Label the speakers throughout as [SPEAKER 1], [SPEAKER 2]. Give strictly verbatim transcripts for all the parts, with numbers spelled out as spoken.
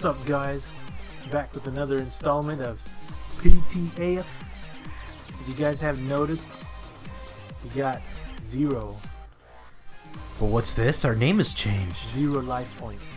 [SPEAKER 1] What's up, guys? Back with another installment of P T F. If you guys haven't noticed, we got zero.
[SPEAKER 2] But what's this? Our name has changed.
[SPEAKER 1] Zero life points.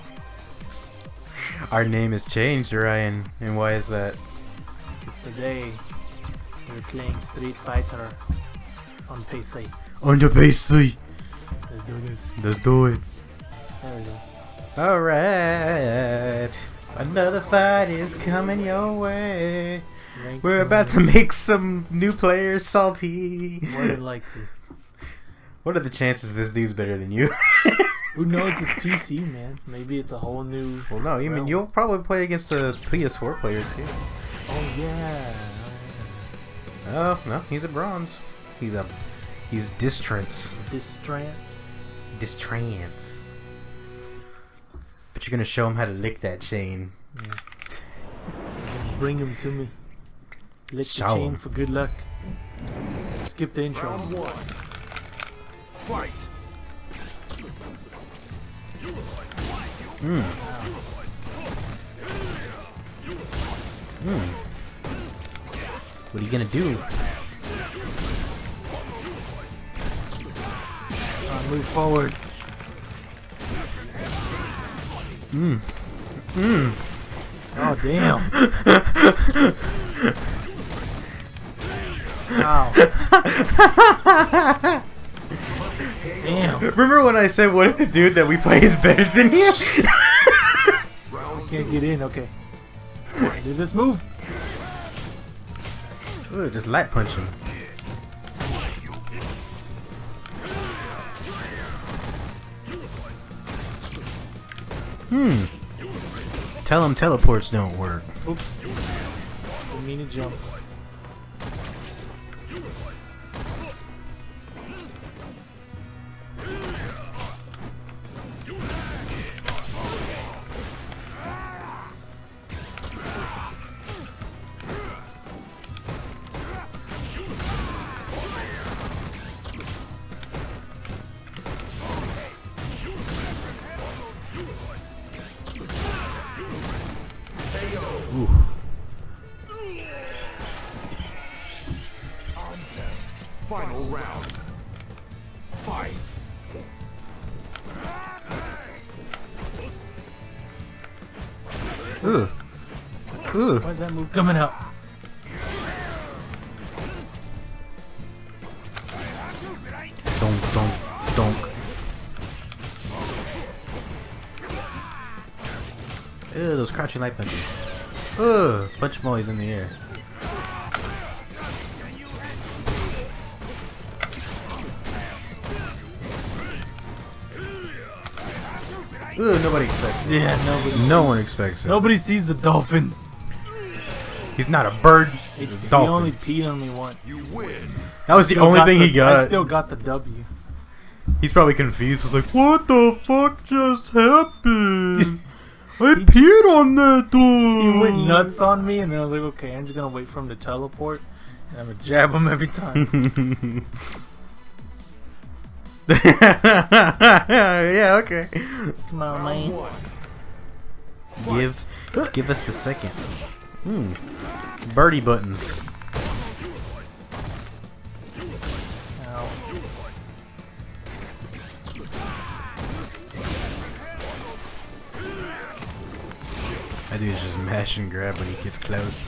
[SPEAKER 2] Our name has changed, Ryan. And why is that?
[SPEAKER 1] Today, we're playing Street Fighter on P C.
[SPEAKER 2] On the P C.
[SPEAKER 1] Let's do this.
[SPEAKER 2] Let's do it.
[SPEAKER 1] There we go.
[SPEAKER 2] Alright. Another fight is coming your way.
[SPEAKER 1] Rank
[SPEAKER 2] We're about to make some new players salty.
[SPEAKER 1] More than likely.
[SPEAKER 2] What are the chances this dude's better than you?
[SPEAKER 1] Who knows? It's P C, man. Maybe it's a whole new.
[SPEAKER 2] Well, no, you
[SPEAKER 1] realm.
[SPEAKER 2] mean you'll probably play against a P S four player too.
[SPEAKER 1] Oh yeah.
[SPEAKER 2] Oh no, he's a bronze. He's a he's distrance.
[SPEAKER 1] Distrance.
[SPEAKER 2] Distrance. But you're gonna show him how to lick that chain.
[SPEAKER 1] Yeah. Bring him to me. Lick
[SPEAKER 2] Show
[SPEAKER 1] the chain
[SPEAKER 2] him.
[SPEAKER 1] for good luck. Skip the intro.
[SPEAKER 3] Fight.
[SPEAKER 2] Hmm. Hmm. What are you gonna do?
[SPEAKER 1] Uh, move forward.
[SPEAKER 2] Hmm. Hmm.
[SPEAKER 1] Oh damn. Ow. Damn.
[SPEAKER 2] Remember when I said, what if the dude that we play is better than you?
[SPEAKER 1] I can't get in, okay. Do this move.
[SPEAKER 2] Ooh, just light punch him. Hmm. Tell him teleports don't work.
[SPEAKER 1] Oops. Didn't mean to jump.
[SPEAKER 2] Ooh.
[SPEAKER 3] Final round. Fight.
[SPEAKER 2] Ugh. Ugh.
[SPEAKER 1] Why is that move coming out?
[SPEAKER 2] Donk, donk, donk. Ugh, those crouching light punches. Ugh, punch him while he's in the air. Ugh, nobody expects it.
[SPEAKER 1] Yeah, nobody.
[SPEAKER 2] No one expects it.
[SPEAKER 1] Nobody sees the dolphin.
[SPEAKER 2] He's not a bird. He's a
[SPEAKER 1] He
[SPEAKER 2] dolphin.
[SPEAKER 1] only peed on me once.
[SPEAKER 3] You win.
[SPEAKER 2] That was the
[SPEAKER 1] Still
[SPEAKER 2] only
[SPEAKER 1] got
[SPEAKER 2] thing
[SPEAKER 1] the-
[SPEAKER 2] he got.
[SPEAKER 1] I still got the W.
[SPEAKER 2] He's probably confused. He's like, what the fuck just happened? I
[SPEAKER 1] He
[SPEAKER 2] peed on that dude.
[SPEAKER 1] He went nuts on me, and then I was like, okay, I'm just gonna wait for him to teleport, and I'm gonna jab him every time.
[SPEAKER 2] Yeah, okay.
[SPEAKER 1] Come on, man.
[SPEAKER 3] One.
[SPEAKER 2] Give, give us the second. Hmm. Birdie buttons.
[SPEAKER 1] Ow.
[SPEAKER 2] That dude's just mash and grab when he gets close.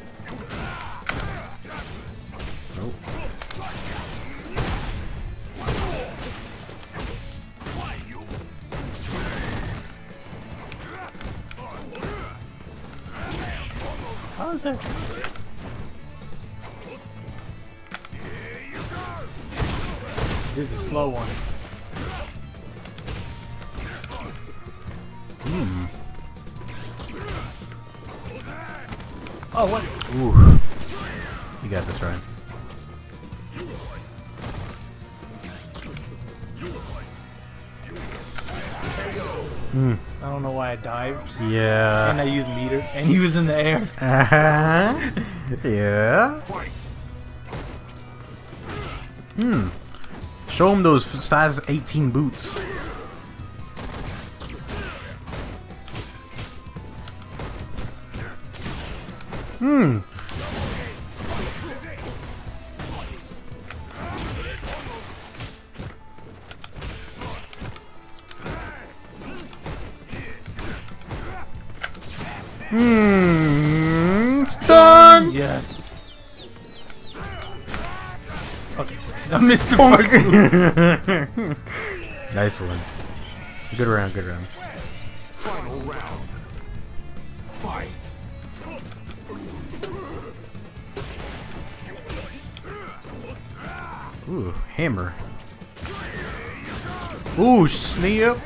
[SPEAKER 2] Nope.
[SPEAKER 1] How is that? Did the slow one.
[SPEAKER 2] Hmm.
[SPEAKER 1] Oh, what?
[SPEAKER 2] Ooh. You got this, Ryan. Mm.
[SPEAKER 1] I don't know why I dived.
[SPEAKER 2] Yeah.
[SPEAKER 1] And I used meter, and he was in the air.
[SPEAKER 2] Uh-huh. Yeah. Hmm. Show him those size eighteen boots. Hmm. Hmm. Stun.
[SPEAKER 1] Yes. Okay. I missed the first move.
[SPEAKER 2] Nice one. Good round. Good round.
[SPEAKER 3] Final round. Fight.
[SPEAKER 2] Ooh, hammer. Ooh, snap.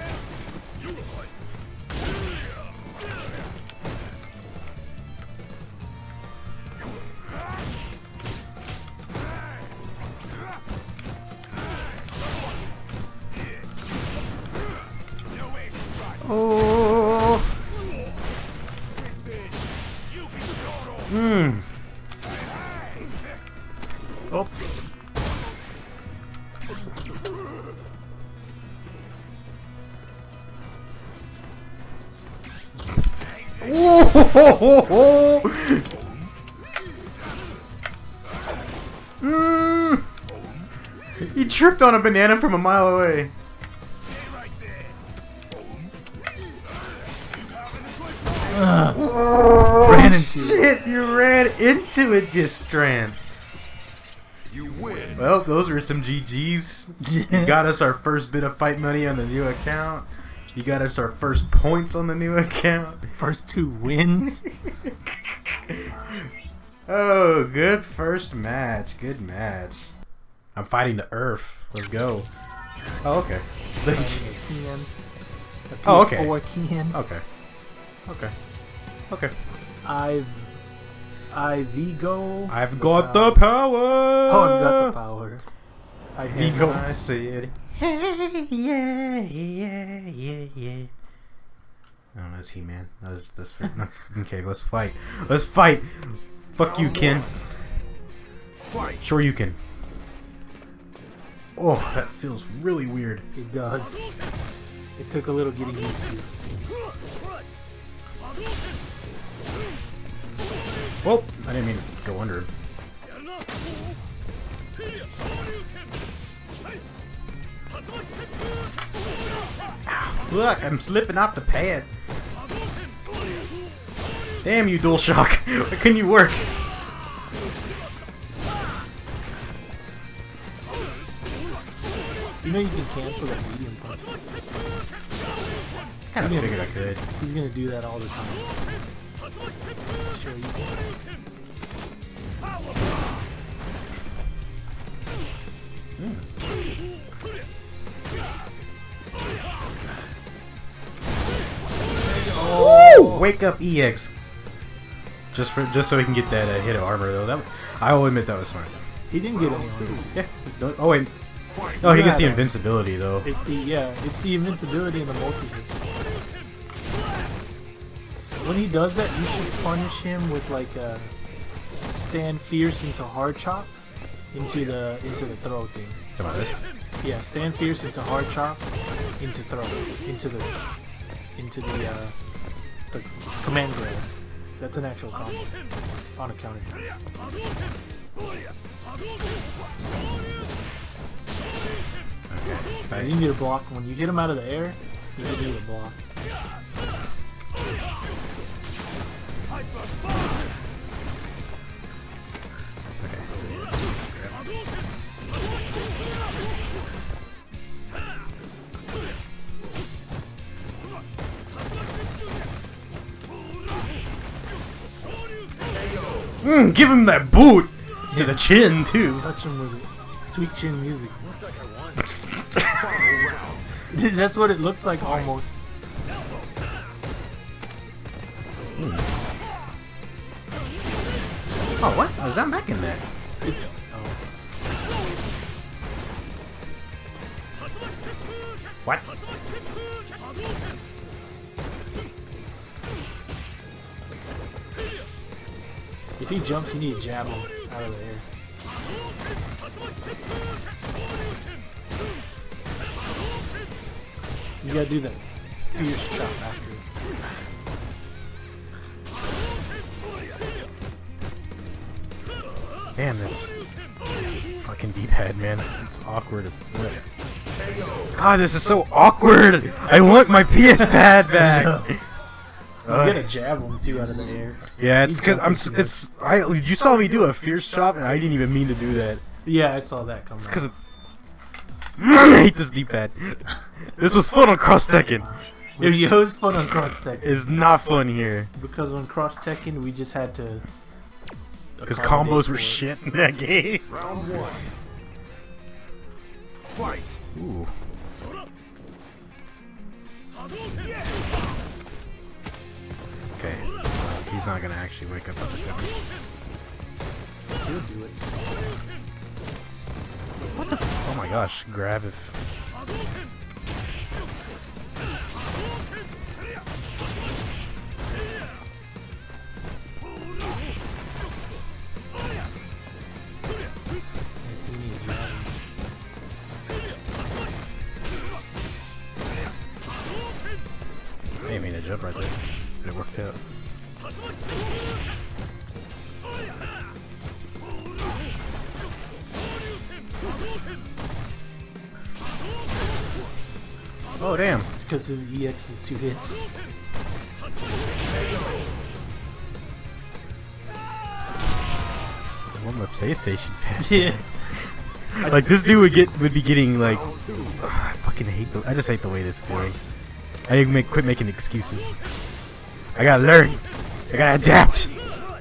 [SPEAKER 2] Oh. Hmm.
[SPEAKER 1] Oh.
[SPEAKER 2] Whoa! Mm. He tripped on a banana from a mile away. Oh,
[SPEAKER 1] Ran into
[SPEAKER 2] shit, you ran into it, Distrance.
[SPEAKER 3] You win.
[SPEAKER 2] Well, those were some G Gs. You got us our first bit of fight money on the new account. You got us our first points on the new account.
[SPEAKER 1] First two wins.
[SPEAKER 2] Oh, good first match. Good match. I'm fighting the Earth. Let's go. Oh, okay. Oh, okay.
[SPEAKER 1] P S four Ken.
[SPEAKER 2] Okay. Okay. Okay.
[SPEAKER 1] I've I Vigo.
[SPEAKER 2] I've got the power.
[SPEAKER 1] Oh, I've got the power. I Vigo.
[SPEAKER 2] I see it. Hey, yeah, yeah, yeah, yeah. I don't know, T-Man. That was this. Okay, let's fight. Let's fight. Fuck you, Ken.
[SPEAKER 3] Fight.
[SPEAKER 2] Sure you can. Oh, that feels really weird.
[SPEAKER 1] It does. It took a little getting used to.
[SPEAKER 2] Well, I didn't mean to go under him. Ow, look, I'm slipping off the pad. Damn you, DualShock. Why couldn't you work?
[SPEAKER 1] You know you can cancel that medium punch.
[SPEAKER 2] I kind of figured I could.
[SPEAKER 1] He's gonna do that all the time. Sure you can.
[SPEAKER 2] Oh! Wake up, E X. Just for just so we can get that uh, hit of armor though. That I will admit that was smart.
[SPEAKER 1] He didn't get anyone.
[SPEAKER 2] Yeah. Don't, oh wait. Oh, he
[SPEAKER 1] Yeah,
[SPEAKER 2] gets the
[SPEAKER 1] no.
[SPEAKER 2] invincibility though.
[SPEAKER 1] It's the yeah, it's the invincibility and the multi hit. When he does that, you should punish him with like a stand fierce into hard chop into the into the throw thing.
[SPEAKER 2] Come on, this.
[SPEAKER 1] Yeah, stand fierce into hard chop into throw into the into the uh, the command grab. That's an actual combo on a counter.
[SPEAKER 2] Okay.
[SPEAKER 1] You need a block when you hit him out of the air. You just need a block.
[SPEAKER 2] Mm, give him that boot to the chin too.
[SPEAKER 1] Touch him with it. Sweet chin music.
[SPEAKER 3] Looks like I won. Final round.
[SPEAKER 1] That's what it looks like almost.
[SPEAKER 2] Oh, what? I was not back in that.
[SPEAKER 1] It's, oh.
[SPEAKER 2] What?
[SPEAKER 1] If he jumps, you need to jab him out of the air. You gotta do that fierce chop after it.
[SPEAKER 2] Damn this fucking D-pad, man. It's awkward as fuck. God, this is so awkward. I want my P S pad back.
[SPEAKER 1] You gotta jab him too out of the air.
[SPEAKER 2] Yeah, it's
[SPEAKER 1] He's
[SPEAKER 2] because I'm.
[SPEAKER 1] jumping
[SPEAKER 2] It's I. You saw me do a fierce chop, and I didn't even mean to do that.
[SPEAKER 1] Yeah, I saw that coming.
[SPEAKER 2] It's because I hate this D-pad. This was fun on Cross Tekken.
[SPEAKER 1] It was, it was fun on Cross Tekken.
[SPEAKER 2] It's not fun here
[SPEAKER 1] Because on Cross Tekken, we just had to.
[SPEAKER 2] because
[SPEAKER 1] accommodate
[SPEAKER 2] combos
[SPEAKER 1] for
[SPEAKER 2] were
[SPEAKER 1] it.
[SPEAKER 2] shit in that game.
[SPEAKER 3] Round one. Fight.
[SPEAKER 2] Ooh. Okay, he's not gonna actually wake up out of the
[SPEAKER 1] He'll do it.
[SPEAKER 2] What the f- Oh my gosh, grab if...
[SPEAKER 1] I see me jab him.
[SPEAKER 2] I didn't mean to jump right there, but it worked out. Oh damn!
[SPEAKER 1] It's because his E X is two hits.
[SPEAKER 2] I want my PlayStation pad.
[SPEAKER 1] Yeah.
[SPEAKER 2] Like this dude would get would be getting like ugh, I fucking hate the I just hate the way this feels. I need to make quit making excuses. I gotta learn. I gotta adapt.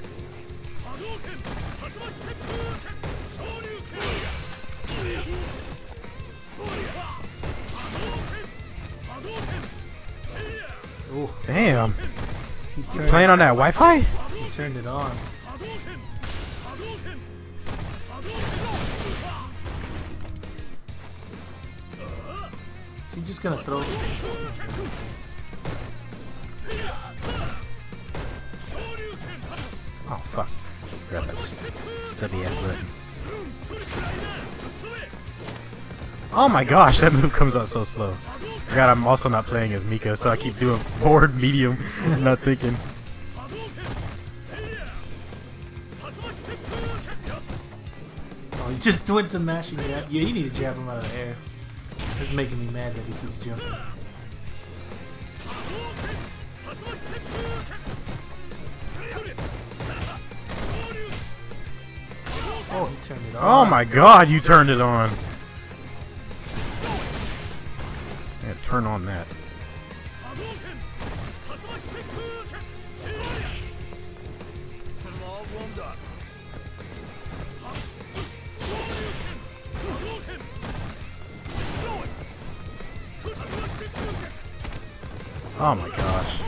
[SPEAKER 1] Oh,
[SPEAKER 2] Damn.
[SPEAKER 1] he
[SPEAKER 2] You
[SPEAKER 1] turned,
[SPEAKER 2] playing on that Wi-Fi?
[SPEAKER 1] he turned it on. Is he just gonna throw?
[SPEAKER 2] Oh fuck. Grab that st stubby ass button. Oh my gosh, that move comes out so slow. Forgot I'm also not playing as Mika, so I keep doing forward medium, not thinking.
[SPEAKER 1] Oh, he just went to mashing jab. Yeah, you need to jab him out of the air. It's making me mad that he keeps jumping. Oh, he turned it on.
[SPEAKER 2] Oh my god, you turned it on. Yeah, turn on that.
[SPEAKER 3] All warmed up.
[SPEAKER 2] Oh my gosh.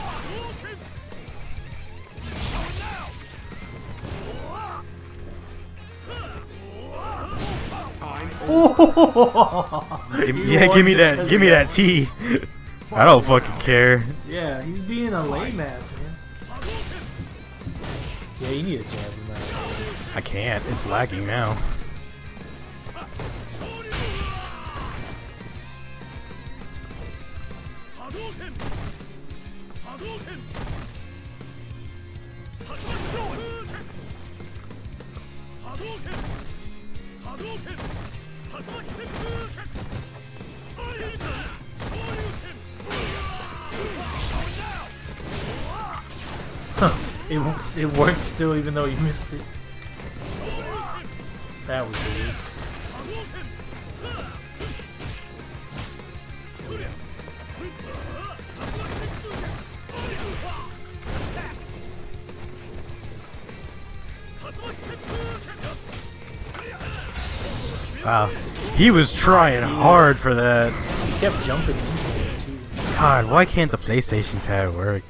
[SPEAKER 2] Give me,
[SPEAKER 1] He
[SPEAKER 2] yeah,
[SPEAKER 1] won
[SPEAKER 2] give me
[SPEAKER 1] just
[SPEAKER 2] that,
[SPEAKER 1] 'cause
[SPEAKER 2] give
[SPEAKER 1] of
[SPEAKER 2] me that T. I don't fucking care.
[SPEAKER 1] Yeah, he's being a lame ass, man. Yeah, you need to jab him out.
[SPEAKER 2] I can't. It's lagging now.
[SPEAKER 1] It works. It worked still, even though you missed it. That was weird.
[SPEAKER 2] Wow. He was trying hard for that.
[SPEAKER 1] He kept jumping into it too.
[SPEAKER 2] God, why can't the PlayStation pad work?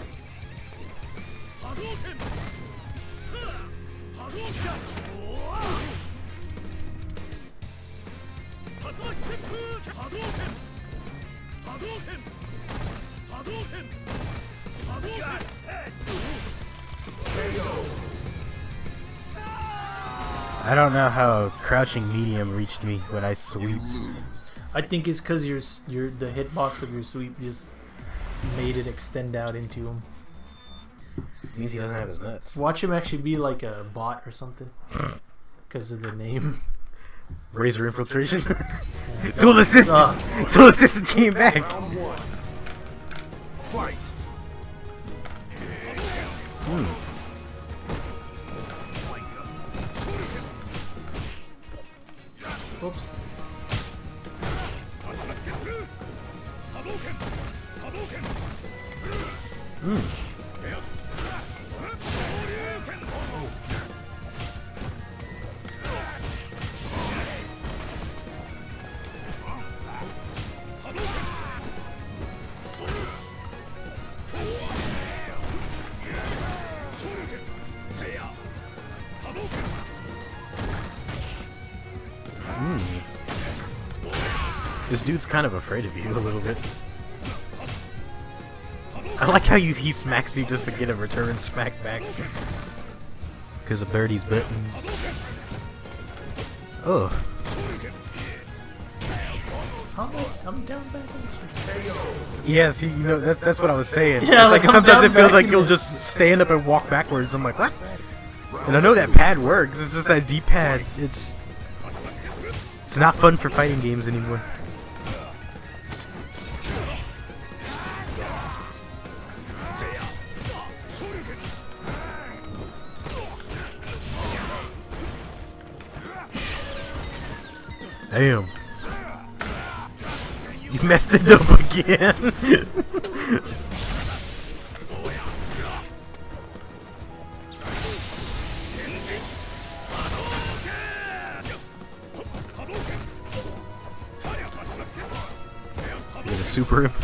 [SPEAKER 2] I don't know how crouching medium reached me when I sweep.
[SPEAKER 1] I think it's because your s- your the hitbox of your sweep just made it extend out into him.
[SPEAKER 2] Means he doesn't have his nuts.
[SPEAKER 1] Watch him actually be like a bot or something. Because of the name.
[SPEAKER 2] Razor infiltration. Dual assistant.
[SPEAKER 1] Uh.
[SPEAKER 2] Dual assistant came back.
[SPEAKER 3] Round one. Fight.
[SPEAKER 2] Hmm.
[SPEAKER 1] Oops.
[SPEAKER 2] Hmm. This dude's kind of afraid of you a little bit. I like how you he smacks you just to get a return smack back. Because of Birdie's buttons. Ugh.
[SPEAKER 1] Oh, I'm down back.
[SPEAKER 2] Yes, he, you know that, that's what I was saying.
[SPEAKER 1] Yeah,
[SPEAKER 2] It's like,
[SPEAKER 1] like, I'm
[SPEAKER 2] sometimes
[SPEAKER 1] down
[SPEAKER 2] it feels
[SPEAKER 1] back
[SPEAKER 2] like
[SPEAKER 1] and
[SPEAKER 2] you'll
[SPEAKER 1] then-
[SPEAKER 2] just stand up and walk backwards. I'm like, what? And I know that pad works. It's just that D-pad. It's it's not fun for fighting games anymore. Damn. You messed it up again. With a super him.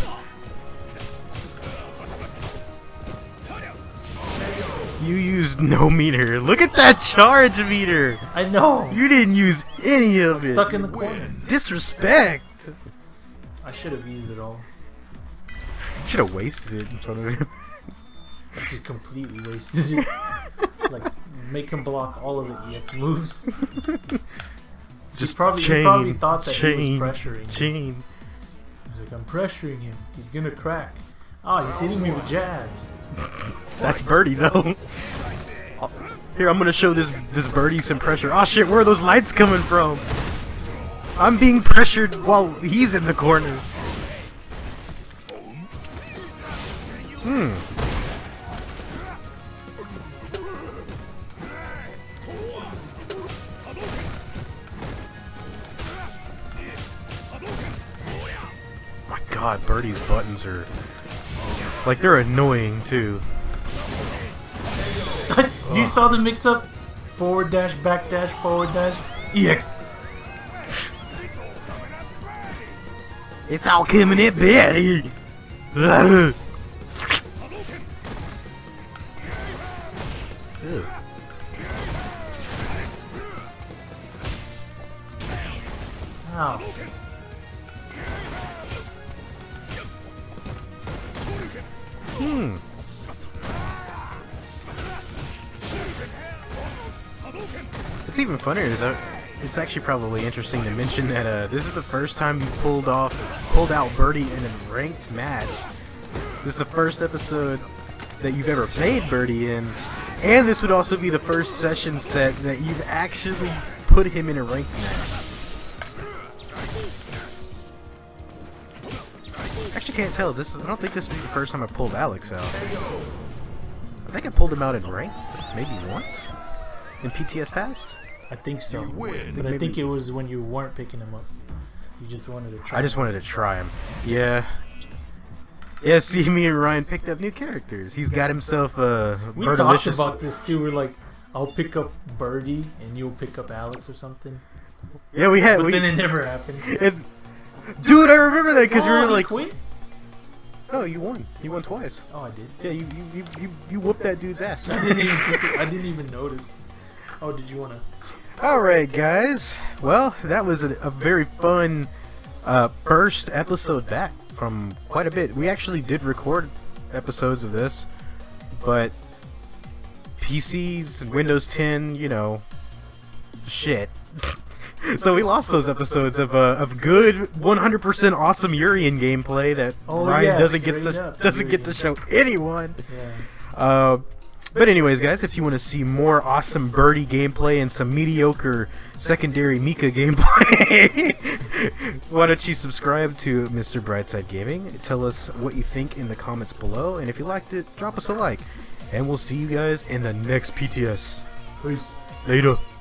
[SPEAKER 2] You used no meter. Look at that charge meter.
[SPEAKER 1] I know.
[SPEAKER 2] You didn't use any of it.
[SPEAKER 1] Stuck in the corner.
[SPEAKER 2] Disrespect.
[SPEAKER 1] I should have used it all.
[SPEAKER 2] You should have wasted it in front of him.
[SPEAKER 1] I just completely wasted it. Like, make him block all of the E X moves.
[SPEAKER 2] Just
[SPEAKER 1] he probably,
[SPEAKER 2] chain,
[SPEAKER 1] he probably thought that
[SPEAKER 2] chain,
[SPEAKER 1] he was pressuring
[SPEAKER 2] chain.
[SPEAKER 1] him. He's like, I'm pressuring him. He's gonna crack. Ah, oh, he's hitting me with jabs.
[SPEAKER 2] That's Birdie though. Here, I'm gonna show this this Birdie some pressure. Oh shit, where are those lights coming from? I'm being pressured while he's in the corner. Hmm. My God, Birdie's buttons are like they're annoying too.
[SPEAKER 1] You saw the mix-up? Forward dash, back dash, forward dash, E X.
[SPEAKER 2] It's all coming at Betty. Ew.
[SPEAKER 1] Ow.
[SPEAKER 2] Hmm. What's even funnier is that it's actually probably interesting to mention that uh, this is the first time you pulled off, pulled out Birdie in a ranked match. This is the first episode that you've ever played Birdie in, and this would also be the first session set that you've actually put him in a ranked match. Actually, can't tell. This is, I don't think this would be the first time I pulled Alex out. I think I pulled him out in ranked maybe once in P T S Past.
[SPEAKER 1] I think so.
[SPEAKER 3] You win.
[SPEAKER 1] But I think it was when you weren't picking him up. You just wanted to try.
[SPEAKER 2] I just wanted to try him. Yeah. Yeah, see, me and Ryan picked up new characters. He's got himself a uh,
[SPEAKER 1] We talked about this too. We're like, I'll pick up Birdie and you'll pick up Alex or something.
[SPEAKER 2] Yeah, we had.
[SPEAKER 1] But
[SPEAKER 2] we,
[SPEAKER 1] then it never happened.
[SPEAKER 2] it, dude, I remember that because
[SPEAKER 1] oh,
[SPEAKER 2] we were
[SPEAKER 1] he
[SPEAKER 2] like,
[SPEAKER 1] quit?
[SPEAKER 2] oh, you won. You won twice.
[SPEAKER 1] Oh, I did.
[SPEAKER 2] Yeah, you you, you, you, you whooped that dude's ass.
[SPEAKER 1] I didn't even. I didn't even notice. Oh, did you wanna?
[SPEAKER 2] Alright guys, well that was a, a very fun uh, first episode back from quite a bit. We actually did record episodes of this, but P Cs, Windows ten, you know, shit. So we lost those episodes of uh, of good one hundred percent awesome Urian gameplay that
[SPEAKER 1] Oh,
[SPEAKER 2] Ryan
[SPEAKER 1] yeah,
[SPEAKER 2] doesn't get
[SPEAKER 1] straight
[SPEAKER 2] to
[SPEAKER 1] up,
[SPEAKER 2] doesn't get to
[SPEAKER 1] Urian.
[SPEAKER 2] show anyone.
[SPEAKER 1] Yeah.
[SPEAKER 2] Uh, But anyways, guys, if you want to see more awesome birdie gameplay and some mediocre secondary Mika gameplay, why don't you subscribe to Mister Brightside Gaming? Tell us what you think in the comments below, and if you liked it, drop us a like. And we'll see you guys in the next P T S.
[SPEAKER 1] Peace.
[SPEAKER 2] Later.